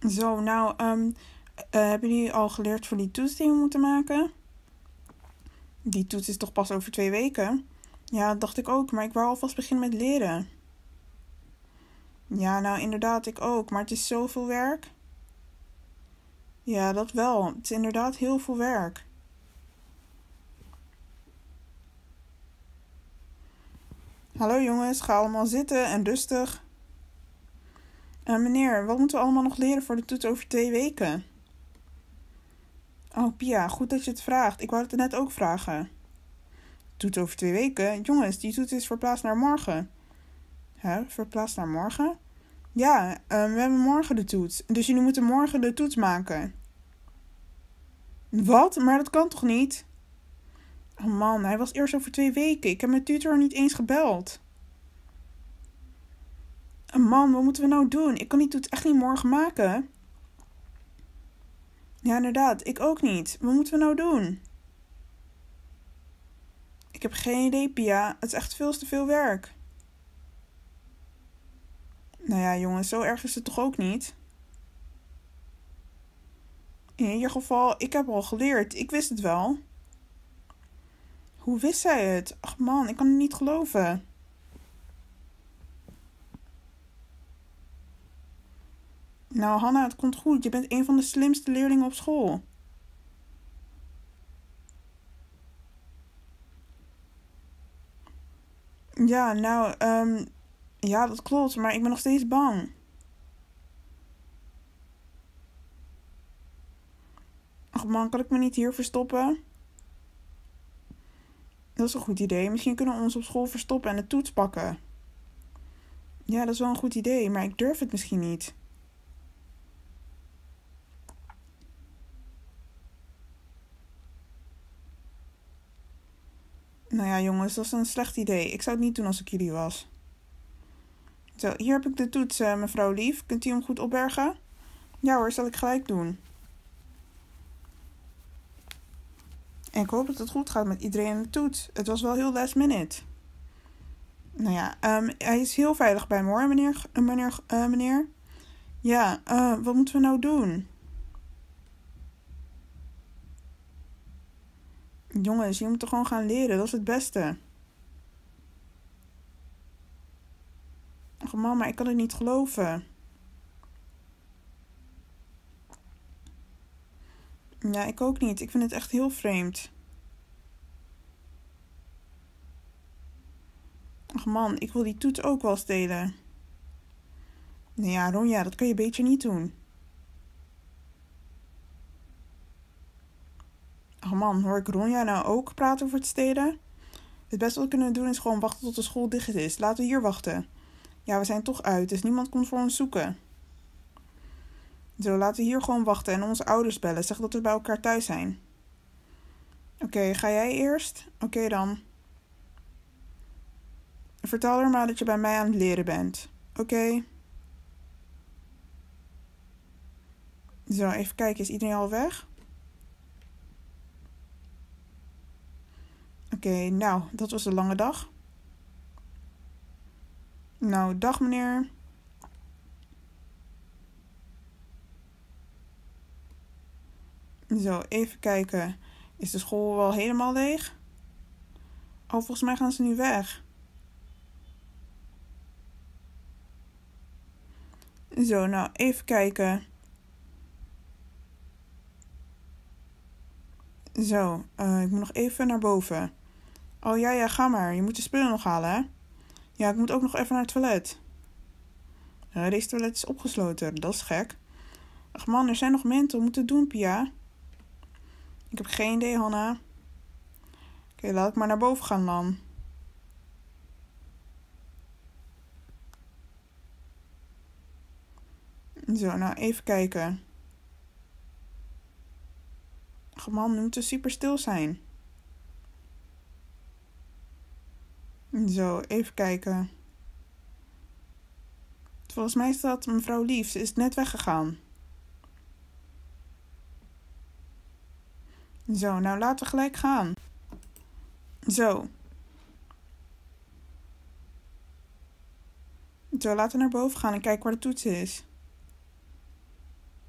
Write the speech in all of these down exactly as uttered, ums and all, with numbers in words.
Zo, nou, um, uh, hebben jullie al geleerd voor die toets die we moeten maken? Die toets is toch pas over twee weken? Ja, dat dacht ik ook, maar ik wou alvast beginnen met leren. Ja, nou inderdaad, ik ook, maar het is zoveel werk. Ja, dat wel. Het is inderdaad heel veel werk. Hallo jongens, ga allemaal zitten en rustig. Uh, meneer, wat moeten we allemaal nog leren voor de toets over twee weken? Oh Pia, goed dat je het vraagt. Ik wou het net ook vragen. Toets over twee weken? Jongens, die toets is verplaatst naar morgen. Hè, verplaatst naar morgen? Ja, uh, we hebben morgen de toets. Dus jullie moeten morgen de toets maken. Wat? Maar dat kan toch niet? Oh man, hij was eerst over twee weken. Ik heb mijn tutor niet eens gebeld. Oh man, wat moeten we nou doen? Ik kan die toets echt niet morgen maken. Ja, inderdaad. Ik ook niet. Wat moeten we nou doen? Ik heb geen idee, Pia. Het is echt veel te veel werk. Nou ja, jongens, zo erg is het toch ook niet? In ieder geval, ik heb al geleerd. Ik wist het wel. Hoe wist zij het? Ach man, ik kan het niet geloven. Nou, Hanna, het komt goed. Je bent een van de slimste leerlingen op school. Ja, nou, um, ja, dat klopt, maar ik ben nog steeds bang. Ach man, kan ik me niet hier verstoppen? Dat is een goed idee. Misschien kunnen we ons op school verstoppen en de toets pakken. Ja, dat is wel een goed idee, maar ik durf het misschien niet. Nou ja, jongens, dat is een slecht idee. Ik zou het niet doen als ik jullie was. Zo, hier heb ik de toets, uh, mevrouw Lief. Kunt u hem goed opbergen? Ja hoor, zal ik gelijk doen. En ik hoop dat het goed gaat met iedereen in de toets. Het was wel heel last minute. Nou ja, um, hij is heel veilig bij me hoor, meneer. Uh, meneer, uh, meneer. Ja, uh, wat moeten we nou doen? Jongens, je moet gewoon gaan leren. Dat is het beste. Ach mama, ik kan het niet geloven. Ja, ik ook niet. Ik vind het echt heel vreemd. Ach man, ik wil die toets ook wel stelen. Nou ja, Ronja, dat kan je beter niet doen. Ach man, hoor ik Ronja nou ook praten over het stelen? Het beste wat we kunnen doen is gewoon wachten tot de school dicht is. Laten we hier wachten. Ja, we zijn toch uit, dus niemand komt voor ons zoeken. Zo, laten we hier gewoon wachten en onze ouders bellen. Zeg dat we bij elkaar thuis zijn. Oké, okay, ga jij eerst? Oké okay, dan. Vertel haar maar dat je bij mij aan het leren bent. Oké. Okay. Zo, even kijken. Is iedereen al weg? Oké, okay, nou, dat was een lange dag. Nou, dag meneer. Zo, even kijken. Is de school wel helemaal leeg? Oh, volgens mij gaan ze nu weg. Zo, nou, even kijken. Zo, uh, ik moet nog even naar boven. Oh ja, ja, ga maar. Je moet de spullen nog halen, hè? Ja, ik moet ook nog even naar het toilet. Uh, deze toilet is opgesloten. Dat is gek. Ach man, er zijn nog mensen. Wat moet ik doen, Pia? Ik heb geen idee, Hanna. Oké, okay, laat ik maar naar boven gaan dan. Zo, nou, even kijken. Ach man, nu moet het super stil zijn. Zo, even kijken. Volgens mij is dat mevrouw Lief. Ze is net weggegaan. Zo, nou laten we gelijk gaan. Zo. Zo, laten we naar boven gaan en kijken waar de toets is.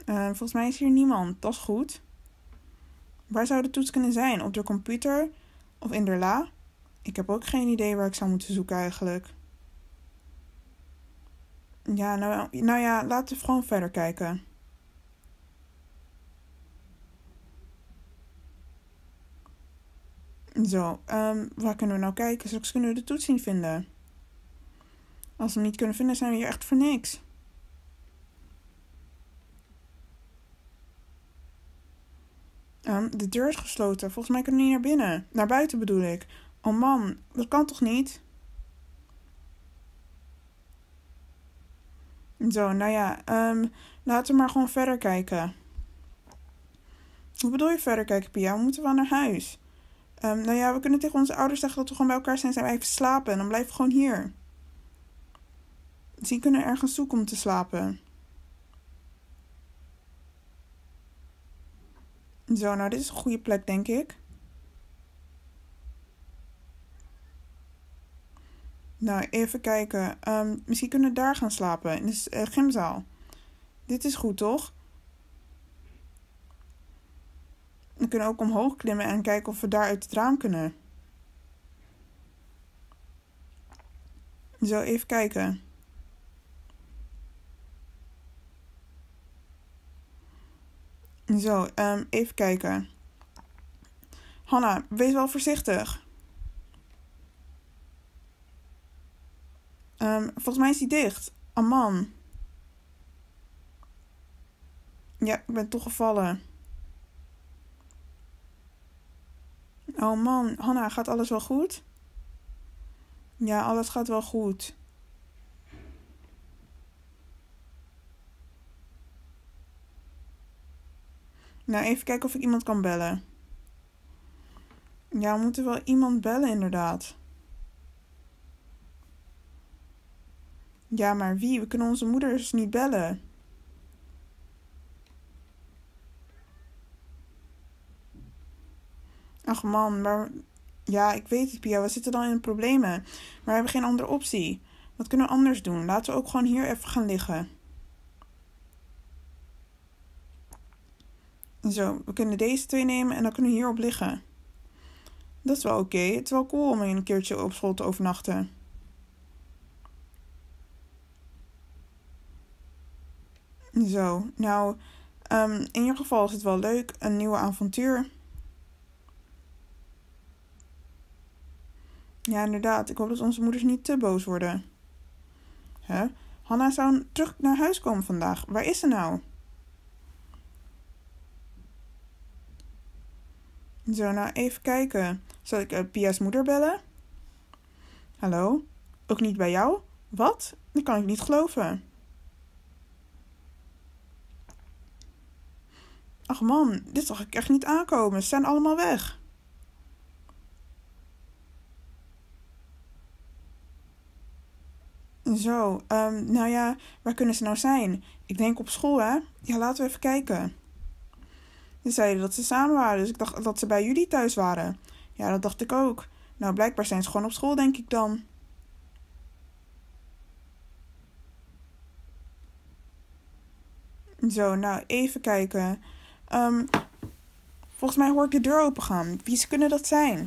Uh, volgens mij is hier niemand. Dat is goed. Waar zou de toets kunnen zijn? Op de computer? Of in de la? Ik heb ook geen idee waar ik zou moeten zoeken eigenlijk. Ja, nou, nou ja, laten we gewoon verder kijken. Zo, um, waar kunnen we nou kijken? Straks kunnen we de toets niet vinden. Als we hem niet kunnen vinden, zijn we hier echt voor niks. Um, de deur is gesloten. Volgens mij kunnen we niet naar binnen. Naar buiten bedoel ik. Oh man, dat kan toch niet? Zo, nou ja, um, laten we maar gewoon verder kijken. Hoe bedoel je verder kijken, Pia? We moeten wel naar huis. Um, nou ja, we kunnen tegen onze ouders zeggen dat we gewoon bij elkaar zijn en zijn we even slapen. En dan blijven we gewoon hier. Misschien kunnen we ergens zoeken om te slapen. Zo, nou dit is een goede plek, denk ik. Nou, even kijken. Um, misschien kunnen we daar gaan slapen, in de uh, gymzaal. Dit is goed, toch? We kunnen ook omhoog klimmen en kijken of we daar uit het raam kunnen. Zo, even kijken. Zo, um, even kijken. Hanna, wees wel voorzichtig. Um, volgens mij is die dicht. Oh man. Ja, ik ben toch gevallen. Oh man, Hanna, gaat alles wel goed? Ja, alles gaat wel goed. Nou, even kijken of ik iemand kan bellen. Ja, we moeten wel iemand bellen inderdaad. Ja, maar wie? We kunnen onze moeders niet bellen. Ach man, maar... Ja, ik weet het, Pia. We zitten dan in problemen. Maar we hebben geen andere optie. Wat kunnen we anders doen? Laten we ook gewoon hier even gaan liggen. Zo, we kunnen deze twee nemen en dan kunnen we hierop liggen. Dat is wel oké. Okay. Het is wel cool om een keertje op school te overnachten. Zo, nou, um, in ieder geval is het wel leuk. Een nieuwe avontuur. Ja, inderdaad. Ik hoop dat onze moeders niet te boos worden. Huh? Hanna zou terug naar huis komen vandaag. Waar is ze nou? Zo, nou even kijken. Zal ik uh, Pia's moeder bellen? Hallo? Ook niet bij jou? Wat? Dat kan ik niet geloven. Ach man, dit zag ik echt niet aankomen. Ze zijn allemaal weg. Zo, um, nou ja, waar kunnen ze nou zijn? Ik denk op school, hè? Ja, laten we even kijken. Ze zeiden dat ze samen waren, dus ik dacht dat ze bij jullie thuis waren. Ja, dat dacht ik ook. Nou, blijkbaar zijn ze gewoon op school, denk ik dan. Zo, nou, even kijken. Um, volgens mij hoor ik de deur opengaan. Wie kunnen dat zijn?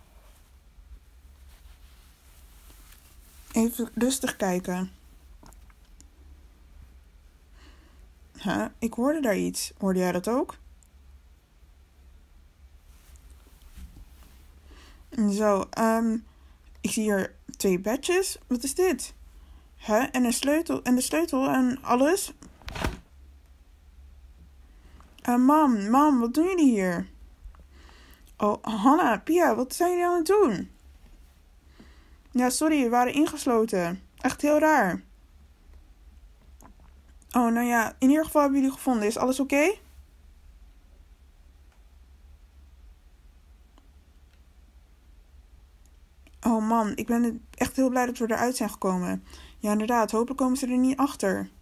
Even rustig kijken. Huh? Ik hoorde daar iets. Hoorde jij dat ook? Zo, um, ik zie hier twee badges. Wat is dit? Huh? En een sleutel en de sleutel en alles. Uh, mam, mam, wat doen jullie hier? Oh, Hanna, Pia, wat zijn jullie aan het doen? Ja, sorry, we waren ingesloten. Echt heel raar. Oh, nou ja, in ieder geval hebben jullie gevonden. Is alles oké? Okay? Oh man, ik ben echt heel blij dat we eruit zijn gekomen. Ja, inderdaad, hopelijk komen ze er niet achter.